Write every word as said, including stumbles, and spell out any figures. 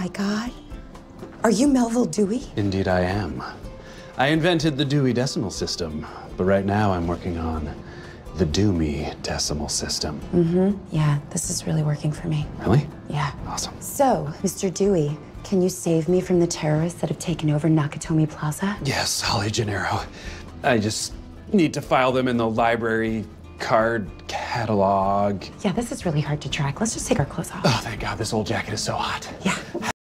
God. Are you Melvil Dewey? Indeed I am. I invented the Dewey Decimal System, but right now I'm working on the Dewey Decimal System. Mm-hmm. Yeah, this is really working for me. Really? Yeah. Awesome. So, Mister Dewey, can you save me from the terrorists that have taken over Nakatomi Plaza? Yes, Holly Gennero. I just need to file them in the library card catalog. Yeah, this is really hard to track. Let's just take our clothes off. Oh, thank God, this old jacket is so hot. Yeah.